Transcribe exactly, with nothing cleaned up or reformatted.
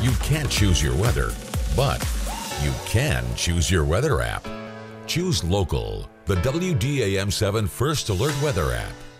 You can't choose your weather, but you can choose your weather app. Choose Local, the W D A M seven First Alert Weather app.